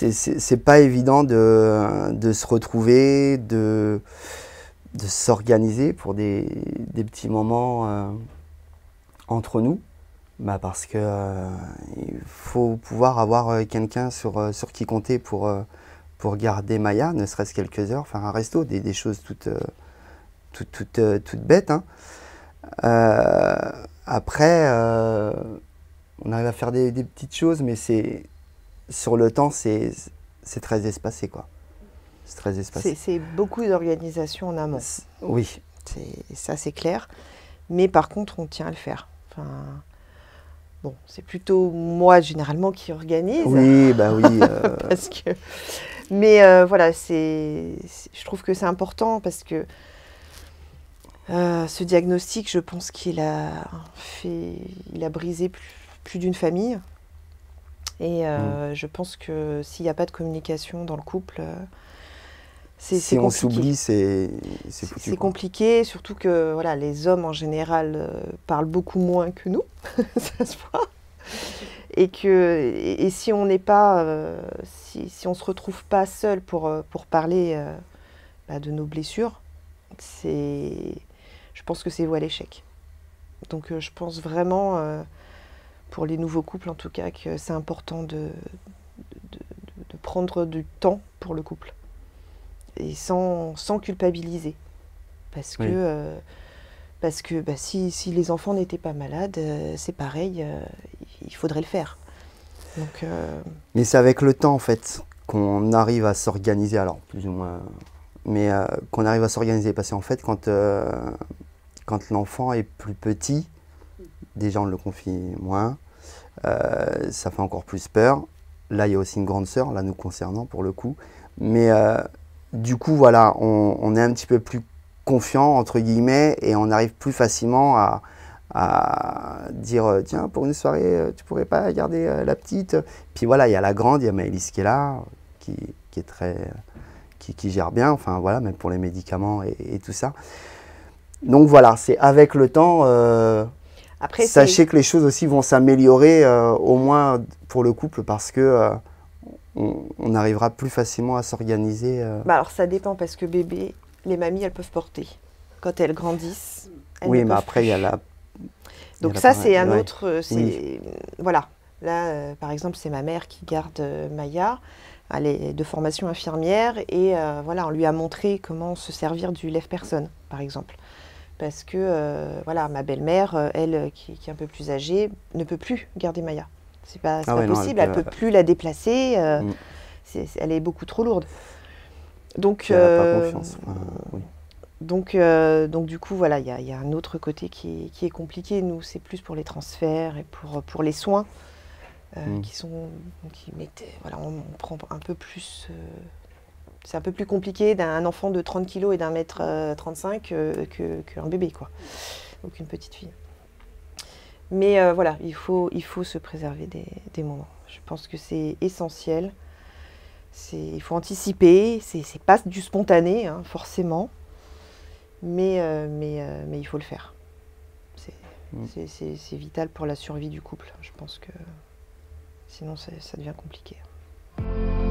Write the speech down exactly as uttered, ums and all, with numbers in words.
c'est pas évident de, de se retrouver, de, de s'organiser pour des, des petits moments euh, entre nous. Bah parce que euh, il faut pouvoir avoir quelqu'un sur, sur qui compter pour, pour garder Maya, ne serait-ce quelques heures, faire un resto, des, des choses toutes, toutes, toutes, toutes bêtes. Hein. Euh, après, euh, on arrive à faire des, des petites choses, mais c'est sur le temps, c'est très espacé, quoi. C'est très espacé. C'est beaucoup d'organisation en amont. Oui. Ça, c'est clair. Mais par contre, on tient à le faire. Enfin, bon, c'est plutôt moi, généralement, qui organise. Oui, bah oui. Euh... parce que... Mais euh, voilà, c'est, je trouve que c'est important parce que euh, ce diagnostic, je pense qu'il a fait, il a brisé plus, plus d'une famille. Et euh, mmh. je pense que s'il n'y a pas de communication dans le couple, euh, c'est si on s'oublie, c'est c'est compliqué, surtout que voilà, les hommes en général euh, parlent beaucoup moins que nous, ça se voit. Et, que, et, et si on n'est pas, euh, si, si on ne se retrouve pas seul pour, pour parler euh, bah, de nos blessures, c'est, je pense que c'est voué à l'échec. Donc euh, je pense vraiment, euh, pour les nouveaux couples en tout cas, que c'est important de, de, de prendre du temps pour le couple. Et sans, sans culpabiliser. Parce que, oui. euh, parce que bah, si, si les enfants n'étaient pas malades, euh, c'est pareil, euh, il faudrait le faire. Donc, euh... Mais c'est avec le temps, en fait, qu'on arrive à s'organiser, alors plus ou moins, mais euh, qu'on arrive à s'organiser. Parce qu'en fait, quand, euh, quand l'enfant est plus petit, déjà on le confie moins, euh, ça fait encore plus peur. Là, il y a aussi une grande sœur, là nous concernant pour le coup. Mais euh, du coup, voilà, on, on est un petit peu plus confiant, entre guillemets, et on arrive plus facilement à, à dire, tiens, pour une soirée, tu pourrais pas garder la petite. Puis voilà, il y a la grande, il y a Maëlys qui est là, qui, qui est très, qui, qui gère bien, enfin voilà, même pour les médicaments et, et tout ça. Donc voilà, c'est avec le temps, euh, Après, sachez que les choses aussi vont s'améliorer, euh, au moins pour le couple, parce que euh, on, on arrivera plus facilement à s'organiser. Euh... Bah alors ça dépend, parce que bébé, les mamies, elles peuvent porter. Quand elles grandissent, elles oui, ne mais peuvent après, il y a la... Donc ça, c'est un ouais. autre... Oui. Voilà. Là, euh, par exemple, c'est ma mère qui garde euh, Maya. Elle est de formation infirmière et euh, voilà, on lui a montré comment se servir du lève-personne, par exemple. Parce que, euh, voilà, ma belle-mère, euh, elle, qui, qui est un peu plus âgée, ne peut plus garder Maya. C'est pas, ah pas ouais, possible, non, elle ne peut, peut plus la déplacer. Euh, mm. c'est, elle est beaucoup trop lourde. Donc, elle n'a pas confiance. Enfin, oui. Donc, euh, donc du coup, voilà, il y, y a un autre côté qui est, qui est compliqué. Nous, c'est plus pour les transferts et pour, pour les soins euh, mm. qui sont, qui mettent, voilà, on, on prend un peu plus. Euh, c'est un peu plus compliqué d'un enfant de trente kilos et d'un mètre euh, trente-cinq euh, qu'un bébé, quoi, ou qu'une petite fille. Mais euh, voilà, il faut, il faut se préserver des, des moments. Je pense que c'est essentiel. Il faut anticiper. C'est pas du spontané, hein, forcément. Mais, euh, mais, euh, mais il faut le faire. C'est mmh. vital pour la survie du couple. Je pense que sinon ça, ça devient compliqué.